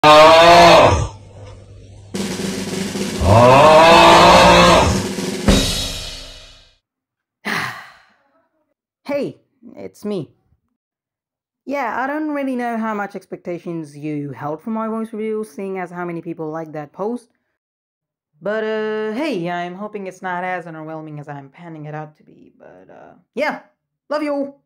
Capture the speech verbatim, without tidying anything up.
Oh! Oh! Hey, it's me. Yeah, I don't really know how much expectations you held from my voice reveal, seeing as how many people liked that post. But, uh, hey, I'm hoping it's not as underwhelming as I'm panning it out to be. But, uh, yeah, love you all.